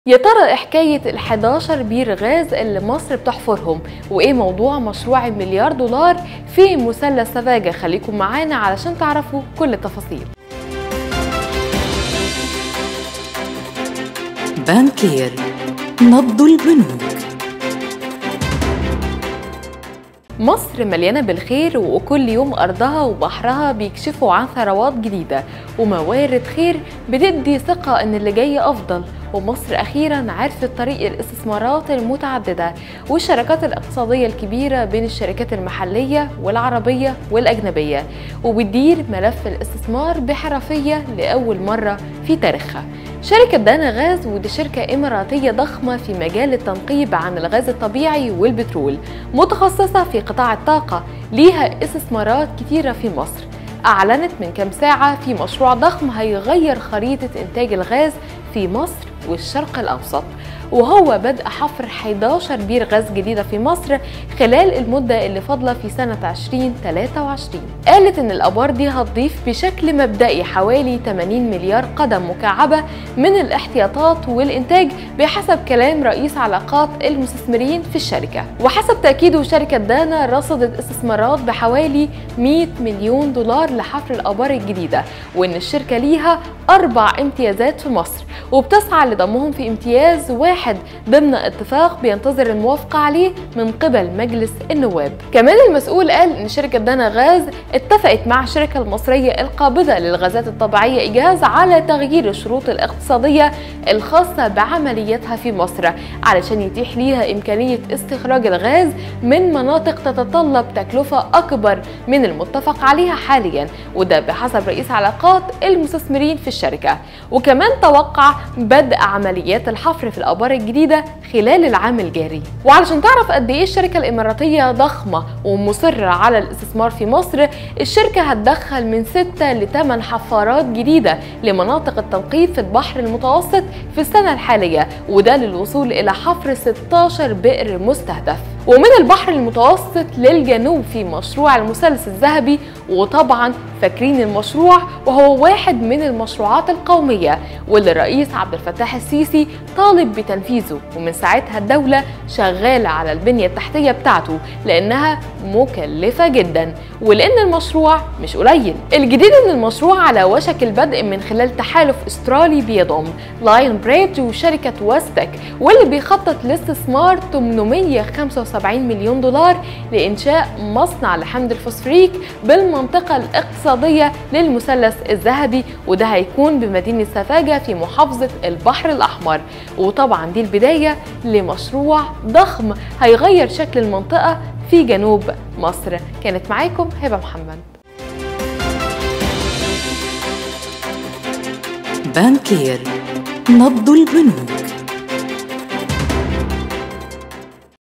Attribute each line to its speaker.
Speaker 1: يا ترى إيه حكاية ال11 بير غاز اللي مصر بتحفرهم؟ وإيه موضوع مشروع المليار دولار في مثلث سفاجة؟ خليكم معانا علشان تعرفوا كل التفاصيل.
Speaker 2: بانكير، نبض البنوك.
Speaker 1: مصر مليانة بالخير، وكل يوم أرضها وبحرها بيكشفوا عن ثروات جديدة وموارد خير بتدي ثقة إن اللي جاي أفضل. ومصر أخيراً عرفت طريق الاستثمارات المتعددة والشراكات الاقتصادية الكبيرة بين الشركات المحلية والعربية والأجنبية، وبتدير ملف الاستثمار بحرفية لأول مرة في تاريخها. شركة دانا غاز، ودي شركة إماراتية ضخمة في مجال التنقيب عن الغاز الطبيعي والبترول، متخصصة في قطاع الطاقة، ليها استثمارات كتيرة في مصر. أعلنت من كام ساعة في مشروع ضخم هيغير خريطة إنتاج الغاز في مصر والشرق الأوسط، وهو بدء حفر 11 بير غاز جديدة في مصر خلال المدة اللي فاضلة في سنة 2023. قالت إن الآبار دي هتضيف بشكل مبدئي حوالي 80 مليار قدم مكعبة من الاحتياطات والإنتاج بحسب كلام رئيس علاقات المستثمرين في الشركة. وحسب تأكيده، شركة دانا رصدت استثمارات بحوالي 100 مليون دولار لحفر الآبار الجديدة، وإن الشركة ليها 4 امتيازات في مصر، وبتسعى لضمهم في امتياز واحد ضمن اتفاق بينتظر الموافقة عليه من قبل مجلس النواب. كمان المسؤول قال ان شركة دانا غاز اتفقت مع الشركة المصرية القابضة للغازات الطبيعية إيجاز على تغيير الشروط الاقتصادية الخاصة بعمليتها في مصر علشان يتيح ليها إمكانية استخراج الغاز من مناطق تتطلب تكلفة أكبر من المتفق عليها حاليا، وده بحسب رئيس علاقات المستثمرين في الشركة. وكمان توقع بدء عمليات الحفر في الآبار الجديدة خلال العام الجاري. وعلشان تعرف قد ايه الشركة الإماراتية ضخمة ومصرة على الاستثمار في مصر، الشركة هتدخل من 6 ل 8 حفارات جديدة لمناطق التنقيب في البحر المتوسط في السنة الحالية، وده للوصول إلى حفر 16 بئر مستهدف. ومن البحر المتوسط للجنوب في مشروع المثلث الذهبي، وطبعا فاكرين المشروع وهو واحد من المشروعات القومية واللي الرئيس عبد الفتاح السيسي طالب بتنفيذه، ومن ساعتها الدولة شغالة على البنية التحتية بتاعته لأنها مكلفة جدا، ولأن المشروع مش قليل. الجديد إن المشروع على وشك البدء من خلال تحالف استرالي بيضم لاين بريدج وشركة واستك، واللي بيخطط لاستثمار 875 مليون دولار لإنشاء مصنع لحمض الفوسفوريك بالمنطقة الاقتصادية للمثلث الذهبي، وده هيكون بمدينة سفاجة في محافظة البحر الأحمر. وطبعا دي البداية لمشروع ضخم هيغير شكل المنطقة في جنوب مصر. كانت معاكم هبة محمد.
Speaker 2: بانكير، نبض البنوك.